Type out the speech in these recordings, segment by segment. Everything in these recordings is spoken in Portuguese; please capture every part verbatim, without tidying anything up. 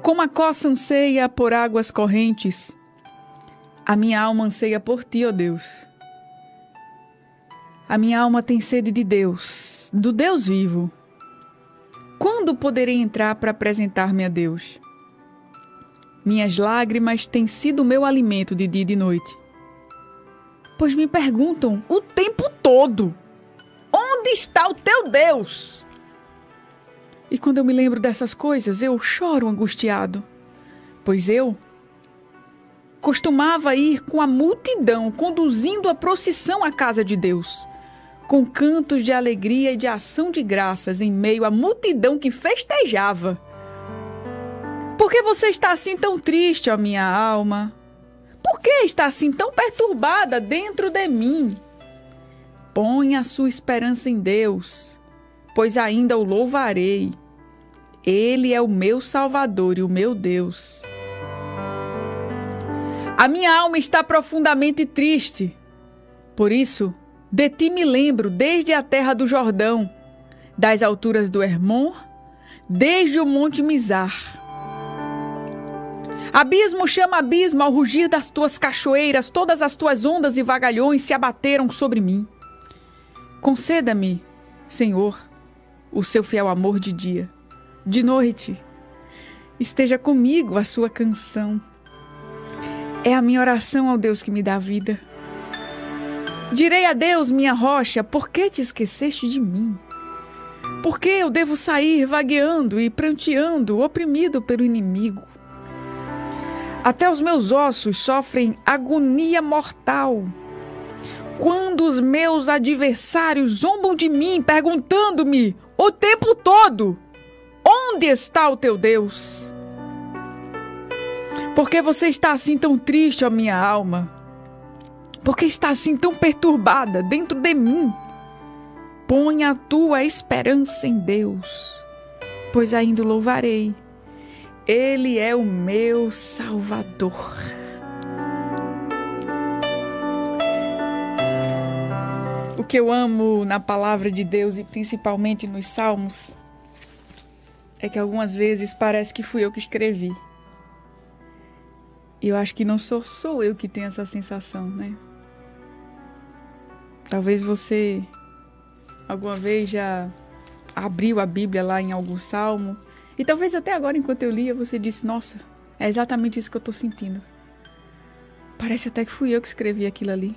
Como a coça anseia por águas correntes, a minha alma anseia por ti, ó Deus. A minha alma tem sede de Deus, do Deus vivo. Quando poderei entrar para apresentar-me a Deus? Minhas lágrimas têm sido o meu alimento de dia e de noite. Pois me perguntam o tempo todo: onde está o teu Deus? E quando eu me lembro dessas coisas, eu choro angustiado, pois eu costumava ir com a multidão, conduzindo a procissão à casa de Deus, com cantos de alegria e de ação de graças em meio à multidão que festejava. Por que você está assim tão triste, ó minha alma? Por que está assim tão perturbada dentro de mim? Põe a sua esperança em Deus, pois ainda o louvarei. Ele é o meu Salvador e o meu Deus. A minha alma está profundamente triste. Por isso, de ti me lembro desde a terra do Jordão, das alturas do Hermon, desde o monte Mizar. Abismo chama abismo ao rugir das tuas cachoeiras, todas as tuas ondas e vagalhões se abateram sobre mim. Conceda-me, Senhor, o seu fiel amor de dia. De noite, esteja comigo a sua canção. É a minha oração ao Deus que me dá vida. Direi a Deus, minha rocha, por que te esqueceste de mim? Por que eu devo sair vagueando e pranteando, oprimido pelo inimigo? Até os meus ossos sofrem agonia mortal. Quando os meus adversários zombam de mim, perguntando-me o tempo todo: onde está o teu Deus? Por que você está assim tão triste, ó minha alma? Por que está assim tão perturbada dentro de mim? Põe a tua esperança em Deus, pois ainda o louvarei. Ele é o meu Salvador. O que eu amo na palavra de Deus e principalmente nos Salmos é que algumas vezes parece que fui eu que escrevi. E eu acho que não sou só eu que tenho essa sensação, né? Talvez você alguma vez já abriu a Bíblia lá em algum salmo. E talvez até agora, enquanto eu lia, você disse: nossa, é exatamente isso que eu estou sentindo. Parece até que fui eu que escrevi aquilo ali.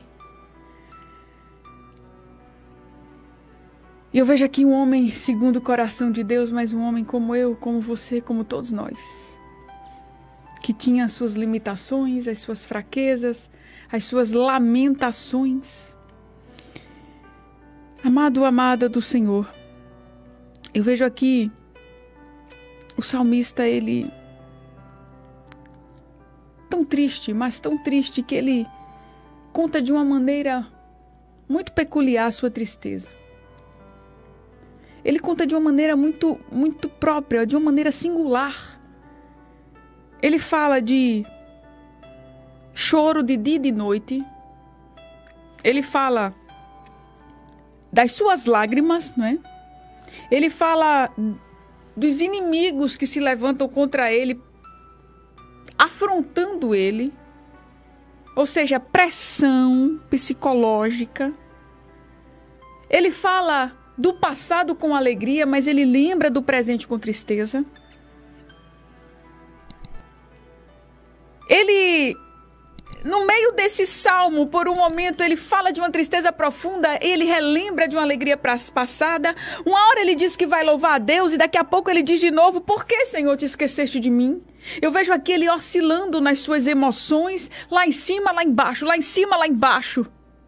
E eu vejo aqui um homem segundo o coração de Deus, mas um homem como eu, como você, como todos nós, que tinha as suas limitações, as suas fraquezas, as suas lamentações. Amado, amada do Senhor, eu vejo aqui o salmista, ele tão triste, mas tão triste que ele conta de uma maneira muito peculiar a sua tristeza. Ele conta de uma maneira muito, muito própria, de uma maneira singular. Ele fala de choro de dia e de noite. Ele fala das suas lágrimas, não é? Ele fala dos inimigos que se levantam contra ele, afrontando ele, ou seja, pressão psicológica. Ele fala do passado com alegria, mas ele lembra do presente com tristeza. Ele, no meio desse salmo, por um momento, ele fala de uma tristeza profunda, ele relembra de uma alegria passada. Uma hora ele diz que vai louvar a Deus e daqui a pouco ele diz de novo: por que, Senhor, te esqueceste de mim? Eu vejo aqui ele oscilando nas suas emoções, lá em cima, lá embaixo, lá em cima, lá embaixo.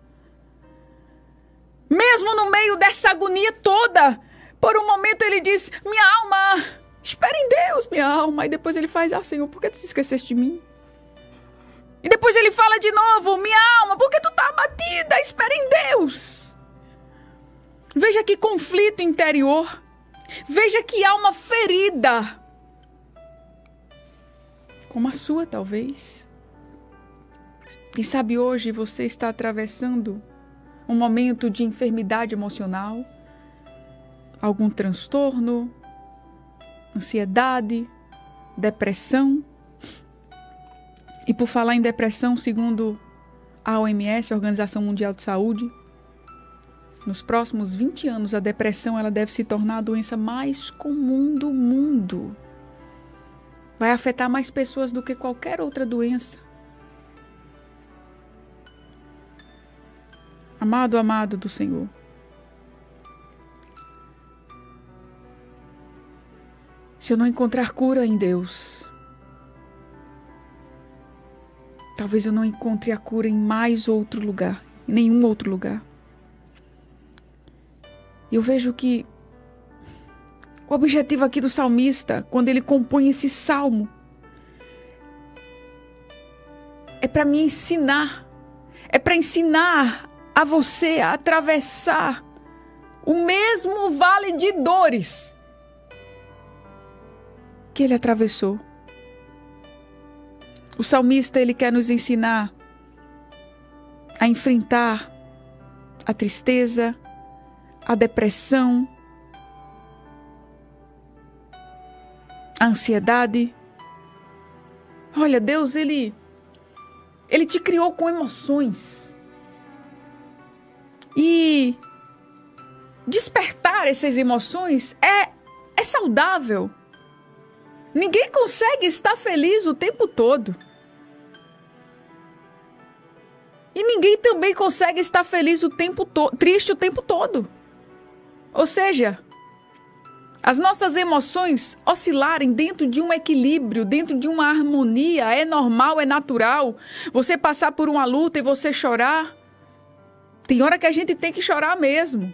Mesmo no meio dessa agonia toda, por um momento ele diz: minha alma, espera em Deus, minha alma. E depois ele faz: ah, Senhor, por que tu te esqueceste de mim? E depois ele fala de novo: minha alma, por que tu tá abatida? Espera em Deus. Veja que conflito interior. Veja que alma ferida. Como a sua, talvez. E sabe, hoje você está atravessando um momento de enfermidade emocional, algum transtorno, ansiedade, depressão. E por falar em depressão, segundo a O M S, a Organização Mundial de Saúde, nos próximos vinte anos, a depressão ela deve se tornar a doença mais comum do mundo. Vai afetar mais pessoas do que qualquer outra doença. Amado, amado do Senhor, se eu não encontrar cura em Deus, talvez eu não encontre a cura em mais outro lugar, em nenhum outro lugar. Eu vejo que o objetivo aqui do salmista, quando ele compõe esse salmo, é para me ensinar, é para ensinar a você a atravessar o mesmo vale de dores que ele atravessou. O salmista, ele quer nos ensinar a enfrentar a tristeza, a depressão, a ansiedade. Olha, Deus, ele, ele te criou com emoções. E despertar essas emoções é, é saudável. Ninguém consegue estar feliz o tempo todo. E ninguém também consegue estar feliz o tempo todo, triste o tempo todo. Ou seja, as nossas emoções oscilarem dentro de um equilíbrio, dentro de uma harmonia, é normal, é natural. Você passar por uma luta e você chorar. Tem hora que a gente tem que chorar mesmo.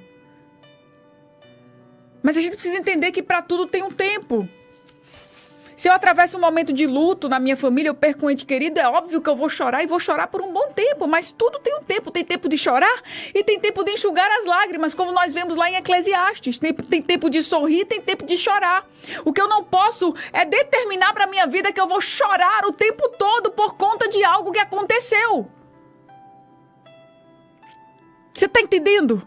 Mas a gente precisa entender que para tudo tem um tempo. Se eu atravesso um momento de luto na minha família, eu perco um ente querido, é óbvio que eu vou chorar e vou chorar por um bom tempo, mas tudo tem um tempo. Tem tempo de chorar e tem tempo de enxugar as lágrimas, como nós vemos lá em Eclesiastes. Tem, tem tempo de sorrir, tem tempo de chorar. O que eu não posso é determinar para a minha vida que eu vou chorar o tempo todo por conta de algo que aconteceu. Você está entendendo?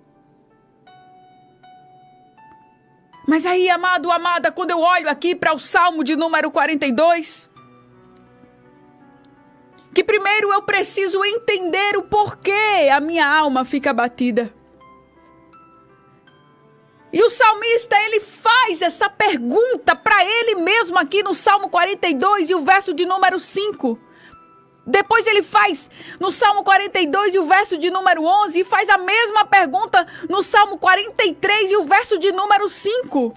Mas aí, amado, amada, quando eu olho aqui para o Salmo de número quarenta e dois, que primeiro eu preciso entender o porquê a minha alma fica abatida. E o salmista, ele faz essa pergunta para ele mesmo aqui no Salmo quarenta e dois e o verso de número cinco. Depois ele faz no Salmo quarenta e dois e o verso de número onze e faz a mesma pergunta no Salmo quarenta e três e o verso de número cinco.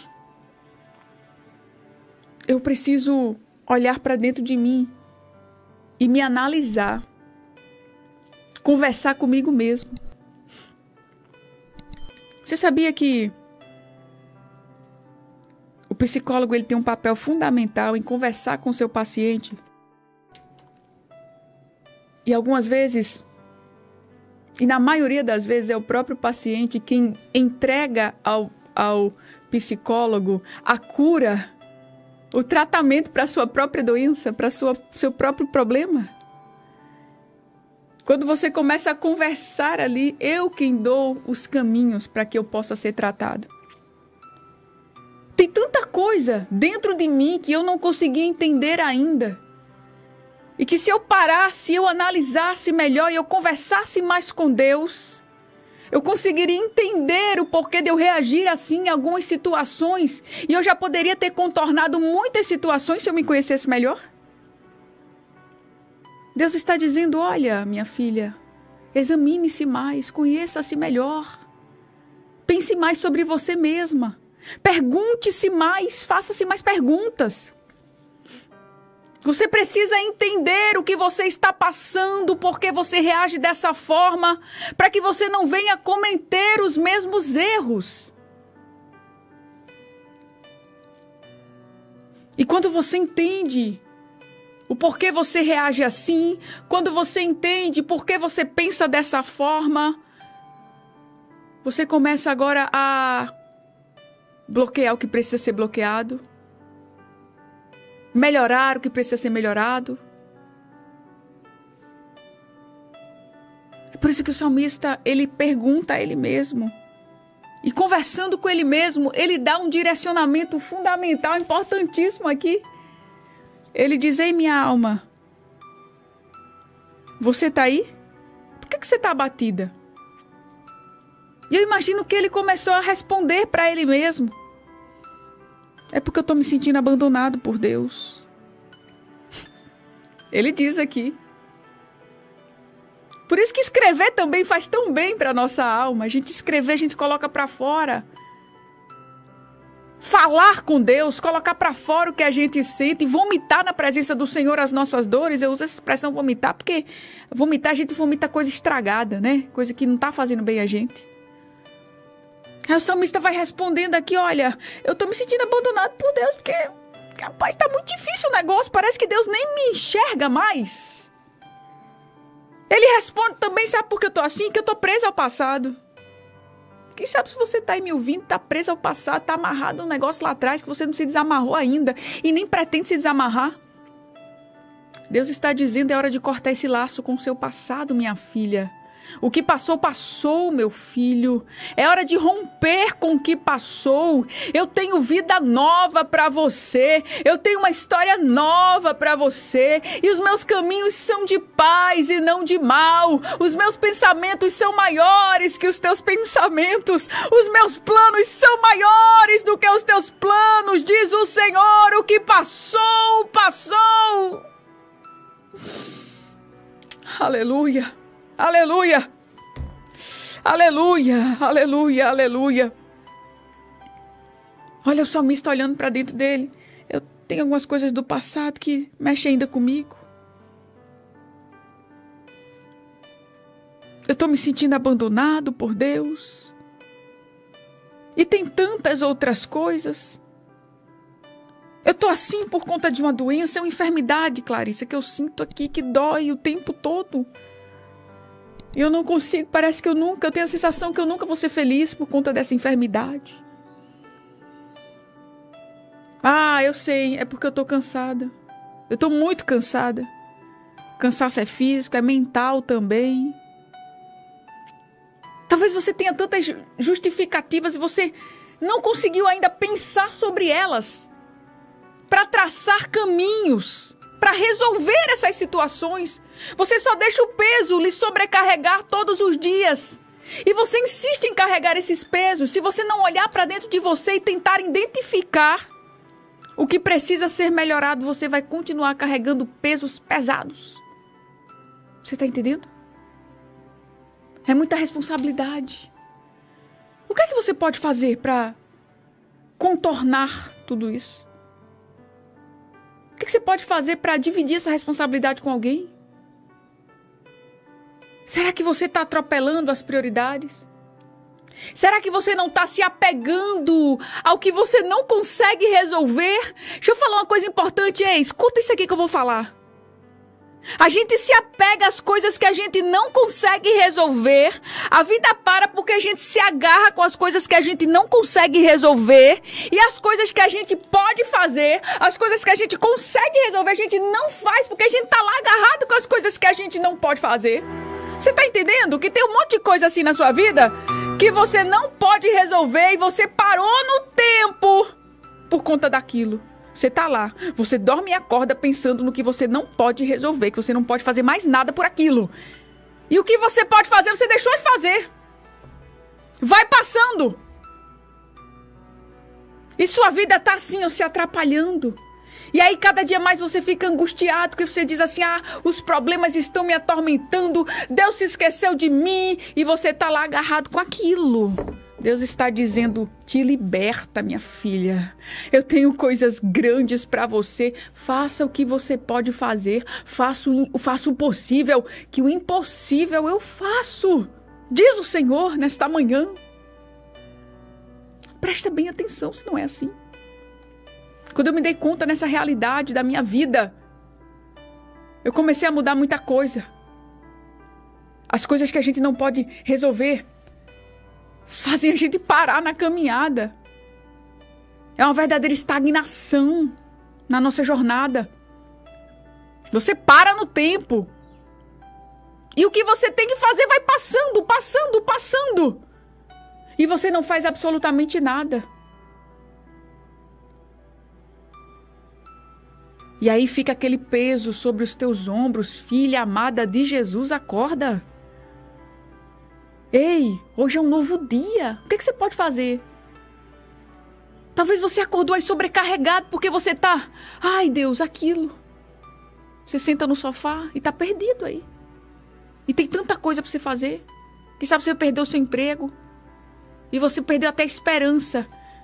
Eu preciso olhar para dentro de mim e me analisar, conversar comigo mesmo. Você sabia que o psicólogo ele tem um papel fundamental em conversar com o seu paciente? E algumas vezes, e na maioria das vezes, é o próprio paciente quem entrega ao, ao psicólogo a cura, o tratamento para a sua própria doença, para o seu próprio problema. Quando você começa a conversar ali, eu quem dou os caminhos para que eu possa ser tratado. Tem tanta coisa dentro de mim que eu não consegui entender ainda. E que se eu parasse, eu analisasse melhor e eu conversasse mais com Deus, eu conseguiria entender o porquê de eu reagir assim em algumas situações. E eu já poderia ter contornado muitas situações se eu me conhecesse melhor. Deus está dizendo, olha, minha filha, examine-se mais, conheça-se melhor. Pense mais sobre você mesma. Pergunte-se mais, faça-se mais perguntas. Você precisa entender o que você está passando, porque você reage dessa forma, para que você não venha cometer os mesmos erros. E quando você entende o porquê você reage assim, quando você entende por que você pensa dessa forma, você começa agora a bloquear o que precisa ser bloqueado, melhorar o que precisa ser melhorado. É por isso que o salmista, ele pergunta a ele mesmo, E conversando com ele mesmo, ele dá um direcionamento fundamental, importantíssimo aqui. Ele diz: ei, minha alma, você está aí? Por que, que você está abatida? E eu imagino que ele começou a responder para ele mesmo: é porque eu estou me sentindo abandonado por Deus. Ele diz aqui. Por isso que escrever também faz tão bem para a nossa alma. A gente escrever, a gente coloca para fora. Falar com Deus, colocar para fora o que a gente sente, vomitar na presença do Senhor as nossas dores. Eu uso essa expressão vomitar, porque vomitar, a gente vomita coisa estragada, né? Coisa que não está fazendo bem a gente. Aí o salmista vai respondendo aqui: olha, eu estou me sentindo abandonado por Deus, porque, rapaz, está muito difícil o negócio, parece que Deus nem me enxerga mais. Ele responde também: sabe por que eu estou assim? Que eu estou preso ao passado. Quem sabe se você está aí me ouvindo, está preso ao passado, está amarrado um negócio lá atrás que você não se desamarrou ainda e nem pretende se desamarrar. Deus está dizendo: é hora de cortar esse laço com o seu passado, minha filha. O que passou, passou, meu filho. É hora de romper com o que passou. Eu tenho vida nova para você. Eu tenho uma história nova para você. E os meus caminhos são de paz e não de mal. Os meus pensamentos são maiores que os teus pensamentos. Os meus planos são maiores do que os teus planos, diz o Senhor. O que passou, passou. Aleluia. Aleluia, aleluia, aleluia, aleluia. Olha o salmista olhando para dentro dele. Eu tenho algumas coisas do passado que mexem ainda comigo. Eu estou me sentindo abandonado por Deus. E tem tantas outras coisas. Eu estou assim por conta de uma doença, é uma enfermidade, Clarissa, que eu sinto aqui, que dói o tempo todo. E eu não consigo, parece que eu nunca, eu tenho a sensação que eu nunca vou ser feliz por conta dessa enfermidade. Ah, eu sei, é porque eu estou cansada. Eu estou muito cansada. Cansaço é físico, é mental também. Talvez você tenha tantas justificativas e você não conseguiu ainda pensar sobre elas para traçar caminhos, para resolver essas situações. Você só deixa o peso lhe sobrecarregar todos os dias. E você insiste em carregar esses pesos. Se você não olhar para dentro de você e tentar identificar o que precisa ser melhorado, você vai continuar carregando pesos pesados. Você está entendendo? É muita responsabilidade. O que é que você pode fazer para contornar tudo isso? O que você pode fazer para dividir essa responsabilidade com alguém? Será que você está atropelando as prioridades? Será que você não está se apegando ao que você não consegue resolver? Deixa eu falar uma coisa importante, ei, escuta isso aqui que eu vou falar. A gente se apega às coisas que a gente não consegue resolver. A vida para porque a gente se agarra com as coisas que a gente não consegue resolver. E as coisas que a gente pode fazer, as coisas que a gente consegue resolver, a gente não faz porque a gente tá lá agarrado com as coisas que a gente não pode fazer. Você tá entendendo que tem um monte de coisa assim na sua vida que você não pode resolver e você parou no tempo por conta daquilo. Você tá lá, você dorme e acorda pensando no que você não pode resolver, que você não pode fazer mais nada por aquilo. E o que você pode fazer, você deixou de fazer. Vai passando. E sua vida tá assim, ó, se atrapalhando. E aí cada dia mais você fica angustiado, porque você diz assim: ah, os problemas estão me atormentando, Deus se esqueceu de mim, e você tá lá agarrado com aquilo. Deus está dizendo: te liberta, minha filha. Eu tenho coisas grandes para você. Faça o que você pode fazer. Faça o, faça o possível, que o impossível eu faço. Diz o Senhor nesta manhã. Presta bem atenção se não é assim. Quando eu me dei conta nessa realidade da minha vida, eu comecei a mudar muita coisa. As coisas que a gente não pode resolver fazem a gente parar na caminhada. É uma verdadeira estagnação na nossa jornada. Você para no tempo. E o que você tem que fazer vai passando, passando, passando. E você não faz absolutamente nada. E aí fica aquele peso sobre os teus ombros. Filha amada de Jesus, acorda. Ei, hoje é um novo dia. O que, que você pode fazer? Talvez você acordou aí sobrecarregado porque você tá... Ai, Deus, aquilo. Você senta no sofá e tá perdido aí. E tem tanta coisa para você fazer. Quem sabe você perdeu o seu emprego. E você perdeu até a esperança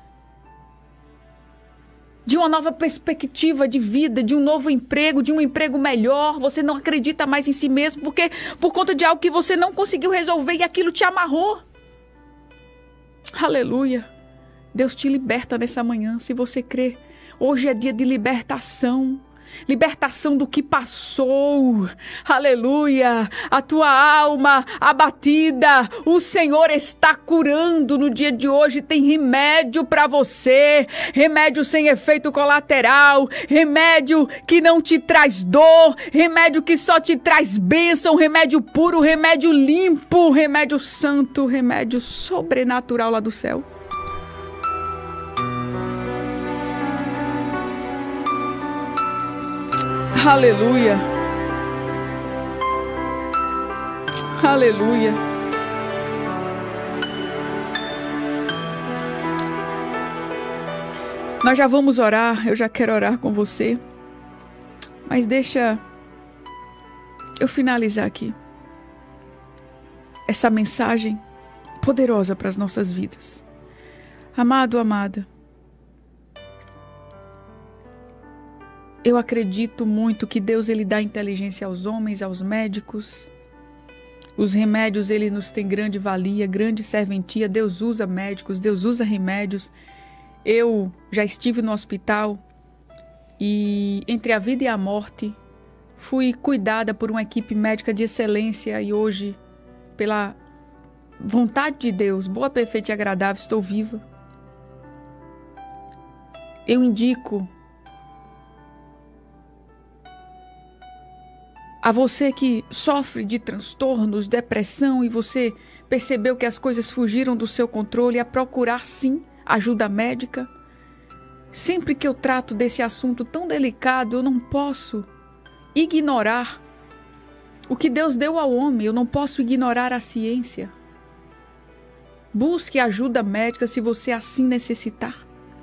de uma nova perspectiva de vida, de um novo emprego, de um emprego melhor. Você não acredita mais em si mesmo porque por conta de algo que você não conseguiu resolver e aquilo te amarrou. Aleluia. Deus te liberta nessa manhã, se você crê. Hoje é dia de libertação. Libertação do que passou. Aleluia. A tua alma abatida, o Senhor está curando no dia de hoje. Tem remédio para você. Remédio sem efeito colateral. Remédio que não te traz dor. Remédio que só te traz bênção. Remédio puro, remédio limpo. Remédio santo, remédio sobrenatural lá do céu. Aleluia. Aleluia. Nós já vamos orar, eu já quero orar com você. Mas deixa eu finalizar aqui essa mensagem poderosa para as nossas vidas. Amado, amada, eu acredito muito que Deus ele dá inteligência aos homens, aos médicos. Os remédios, ele nos tem grande valia, grande serventia. Deus usa médicos, Deus usa remédios. Eu já estive no hospital e entre a vida e a morte fui cuidada por uma equipe médica de excelência e hoje, pela vontade de Deus, boa, perfeita e agradável, estou viva. Eu indico a você que sofre de transtornos, depressão e você percebeu que as coisas fugiram do seu controle, a procurar sim ajuda médica. Sempre que eu trato desse assunto tão delicado, eu não posso ignorar o que Deus deu ao homem, eu não posso ignorar a ciência. Busque ajuda médica se você assim necessitar.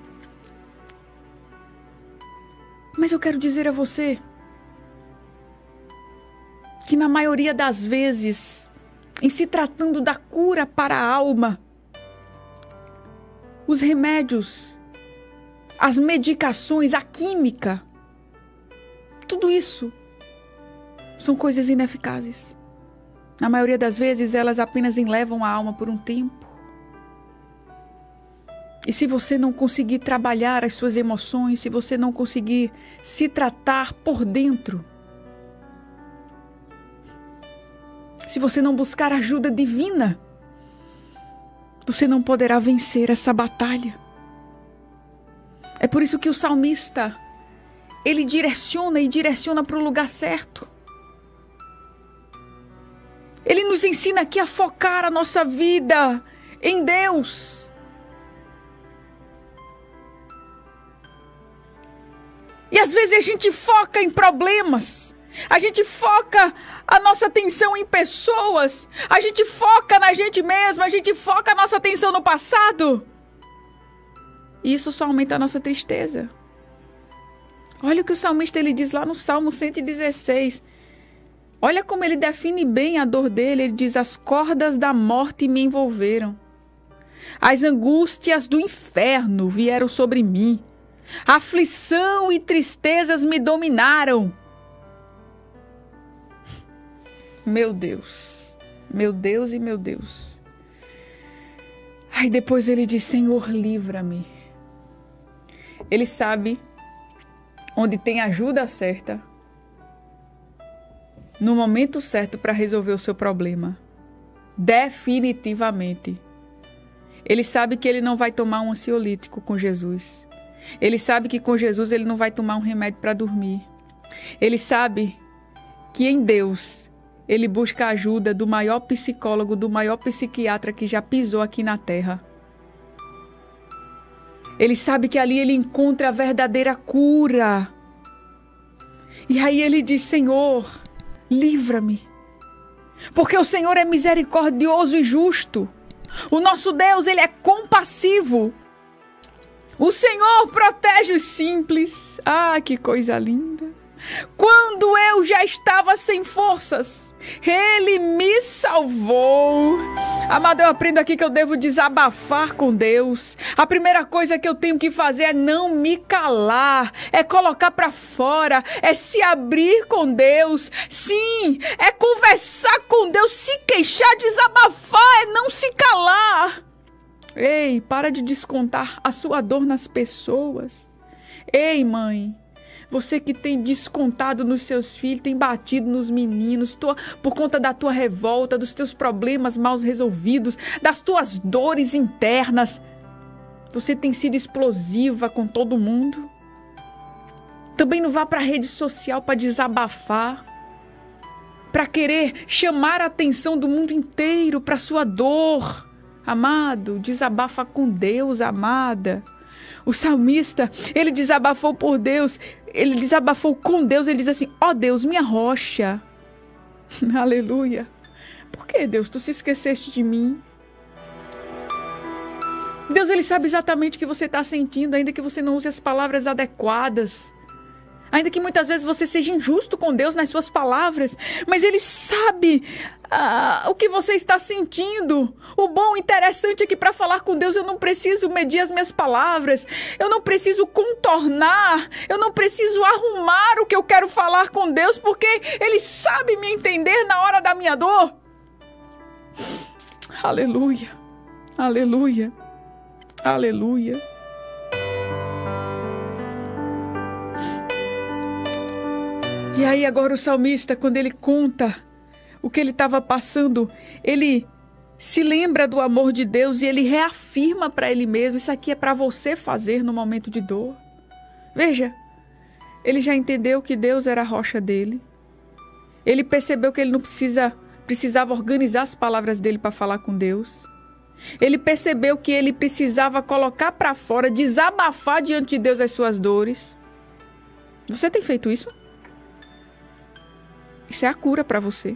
Mas eu quero dizer a você que na maioria das vezes, em se tratando da cura para a alma, os remédios, as medicações, a química, tudo isso são coisas ineficazes. Na maioria das vezes, elas apenas enlevam a alma por um tempo. E se você não conseguir trabalhar as suas emoções, se você não conseguir se tratar por dentro, se você não buscar ajuda divina, você não poderá vencer essa batalha. É por isso que o salmista, ele direciona e direciona para o lugar certo. Ele nos ensina aqui a focar a nossa vida em Deus. E às vezes a gente foca em problemas. A gente foca a nossa atenção em pessoas. A gente foca na gente mesmo. A gente foca a nossa atenção no passado. E isso só aumenta a nossa tristeza. Olha o que o salmista ele diz lá no Salmo cento e dezesseis. Olha como ele define bem a dor dele. Ele diz: as cordas da morte me envolveram. As angústias do inferno vieram sobre mim. Aflição e tristezas me dominaram. Meu Deus, meu Deus e meu Deus. Aí depois ele diz: Senhor, livra-me. Ele sabe onde tem ajuda certa, no momento certo para resolver o seu problema. Definitivamente. Ele sabe que ele não vai tomar um ansiolítico com Jesus. Ele sabe que com Jesus ele não vai tomar um remédio para dormir. Ele sabe que em Deus ele busca a ajuda do maior psicólogo, do maior psiquiatra que já pisou aqui na terra. Ele sabe que ali ele encontra a verdadeira cura. E aí ele diz: Senhor, livra-me. Porque o Senhor é misericordioso e justo. O nosso Deus, ele é compassivo. O Senhor protege os simples. Ah, que coisa linda. Quando eu já estava sem forças, Ele me salvou. Amado, eu aprendo aqui que eu devo desabafar com Deus. A primeira coisa que eu tenho que fazer é não me calar, é colocar para fora, é se abrir com Deus. Sim, é conversar com Deus, se queixar, desabafar, é não se calar. Ei, para de descontar a sua dor nas pessoas. Ei, mãe, você que tem descontado nos seus filhos, tem batido nos meninos, tua, por conta da tua revolta, dos teus problemas mal resolvidos, das tuas dores internas. Você tem sido explosiva com todo mundo. Também não vá para a rede social para desabafar, para querer chamar a atenção do mundo inteiro para a sua dor. Amado, desabafa com Deus, amada. O salmista, ele desabafou por Deus, ele desabafou com Deus, ele diz assim: ó oh Deus, minha rocha. Aleluia. Por que, Deus, tu se esqueceste de mim? Deus, ele sabe exatamente o que você está sentindo, ainda que você não use as palavras adequadas. Ainda que muitas vezes você seja injusto com Deus nas suas palavras, mas Ele sabe ah, o que você está sentindo. O bom, interessante é que para falar com Deus eu não preciso medir as minhas palavras, eu não preciso contornar, eu não preciso arrumar o que eu quero falar com Deus, porque Ele sabe me entender na hora da minha dor. Aleluia, aleluia, aleluia. E aí agora o salmista, quando ele conta o que ele estava passando, ele se lembra do amor de Deus e ele reafirma para ele mesmo: isso aqui é para você fazer no momento de dor. Veja, ele já entendeu que Deus era a rocha dele. Ele percebeu que ele não precisa, precisava organizar as palavras dele para falar com Deus. Ele percebeu que ele precisava colocar para fora, desabafar diante de Deus as suas dores. Você tem feito isso? Isso é a cura para você.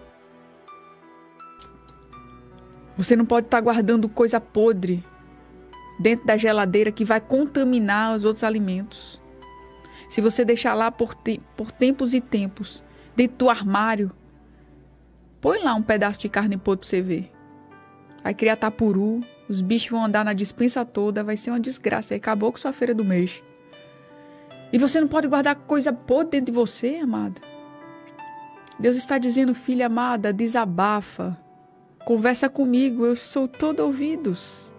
Você não pode estar guardando coisa podre dentro da geladeira que vai contaminar os outros alimentos. Se você deixar lá por, te por tempos e tempos, dentro do armário, põe lá um pedaço de carne podre para você ver. Vai criar tapuru, os bichos vão andar na despensa toda, vai ser uma desgraça. Aí acabou com sua feira do mês. E você não pode guardar coisa podre dentro de você, amada. Deus está dizendo: filha amada, desabafa, conversa comigo, eu sou todo ouvidos.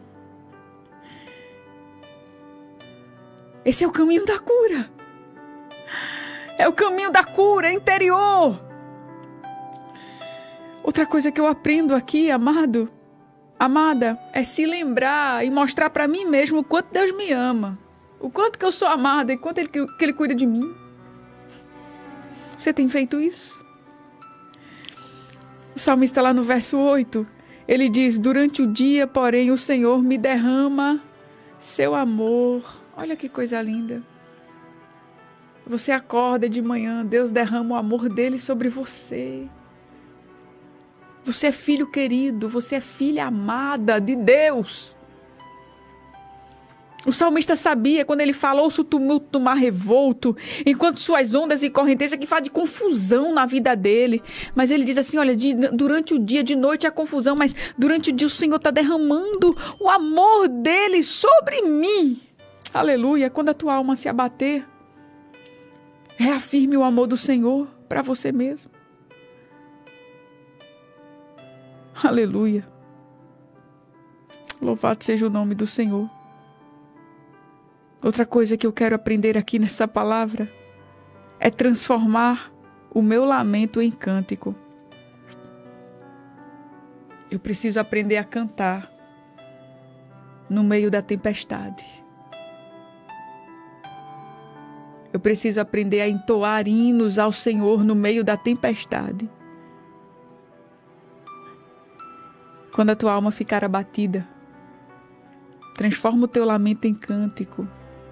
Esse é o caminho da cura. É o caminho da cura interior. Outra coisa que eu aprendo aqui, amado, amada, é se lembrar e mostrar para mim mesmo o quanto Deus me ama, o quanto que eu sou amada e quanto ele, que Ele cuida de mim. Você tem feito isso? O salmista lá no verso oito, ele diz: durante o dia, porém, o Senhor me derrama seu amor. Olha que coisa linda. Você acorda de manhã, Deus derrama o amor dele sobre você. Você é filho querido, você é filha amada de Deus. O salmista sabia, quando ele falou: ouço o tumulto do mar revolto, enquanto suas ondas e correntezas, que fala de confusão na vida dele. Mas ele diz assim: olha, de, durante o dia, de noite é confusão, mas durante o dia o Senhor está derramando o amor dele sobre mim. Aleluia. Quando a tua alma se abater, reafirme o amor do Senhor para você mesmo. Aleluia. Louvado seja o nome do Senhor. Outra coisa que eu quero aprender aqui nessa palavra é transformar o meu lamento em cântico. Eu preciso aprender a cantar no meio da tempestade. Eu preciso aprender a entoar hinos ao Senhor no meio da tempestade. Quando a tua alma ficar abatida, transforma o teu lamento em cântico.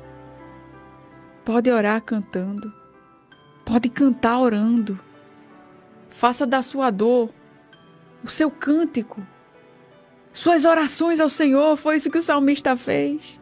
Pode orar cantando. Pode cantar orando. Faça da sua dor o seu cântico. Suas orações ao Senhor, foi isso que o salmista fez.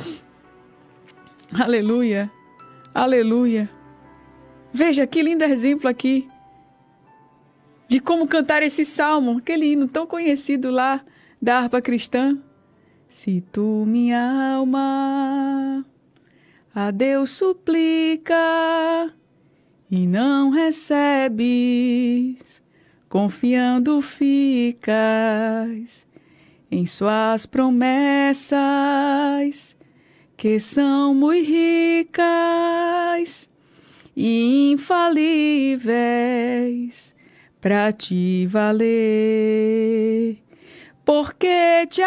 Aleluia, aleluia. Veja que lindo exemplo aqui de como cantar esse salmo, aquele hino tão conhecido lá da harpa cristã. Se tu, minha alma, a Deus suplica e não recebes, confiando ficas em suas promessas, que são muito ricas e infalíveis para te valer. Porque te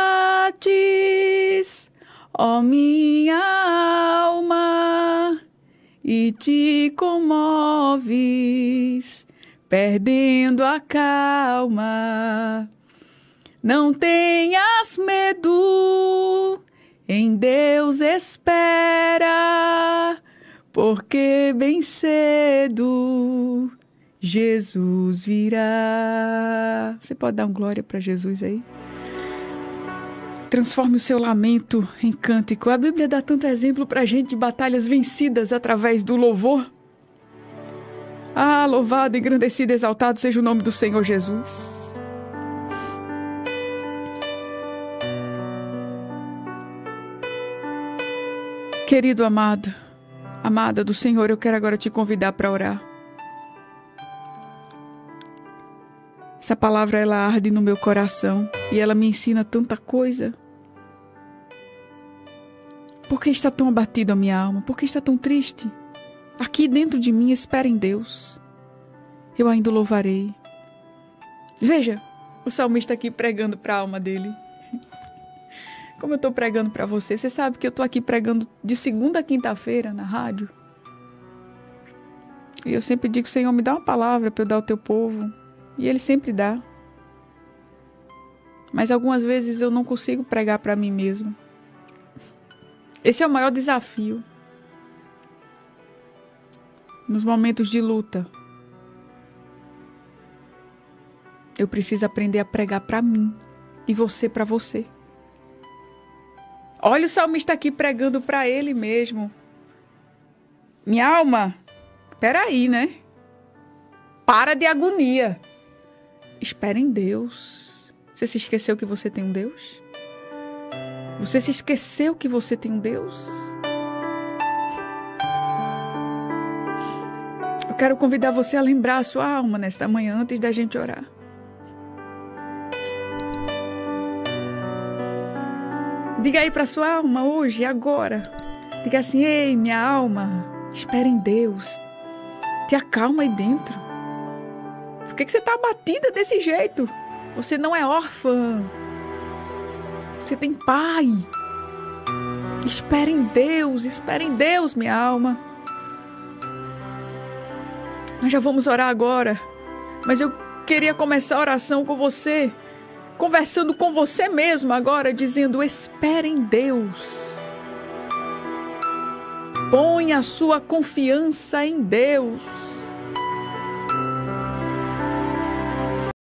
abates, ó minha alma, e te comoves, perdendo a calma. Não tenhas medo, em Deus espera, porque bem cedo Jesus virá. Você pode dar um glória para Jesus aí? Transforme o seu lamento em cântico. A Bíblia dá tanto exemplo para a gente de batalhas vencidas através do louvor. Ah, louvado, engrandecido, exaltado seja o nome do Senhor Jesus. Querido amado, amada do Senhor, eu quero agora te convidar para orar. Essa palavra, ela arde no meu coração e ela me ensina tanta coisa. Por que está tão abatido a minha alma? Por que está tão triste? Aqui dentro de mim, espera em Deus. Eu ainda o louvarei. Veja, o salmista aqui pregando para a alma dele. Como eu estou pregando para você. Você sabe que eu estou aqui pregando de segunda a quinta-feira na rádio. E eu sempre digo, Senhor, me dá uma palavra para eu dar ao teu povo. E Ele sempre dá. Mas algumas vezes eu não consigo pregar para mim mesmo. Esse é o maior desafio. Nos momentos de luta, eu preciso aprender a pregar para mim e você para você. Olha o salmista aqui pregando para ele mesmo. Minha alma, peraí, né? Para de agonia. Espera em Deus. Você se esqueceu que você tem um Deus? Você se esqueceu que você tem um Deus? Eu quero convidar você a lembrar a sua alma nesta manhã, antes da gente orar. Diga aí para sua alma hoje, agora. Diga assim, ei, minha alma, espera em Deus. Te acalma aí dentro. Por que que você está abatida desse jeito? Você não é órfã. Você tem pai. Espera em Deus, espera em Deus, minha alma. Nós já vamos orar agora. Mas eu queria começar a oração com você, conversando com você mesmo agora, dizendo, espera em Deus. Põe a sua confiança em Deus.